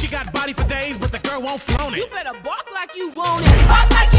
She got body for days, but the girl won't flaunt it. You better bark like you want it. Bark like you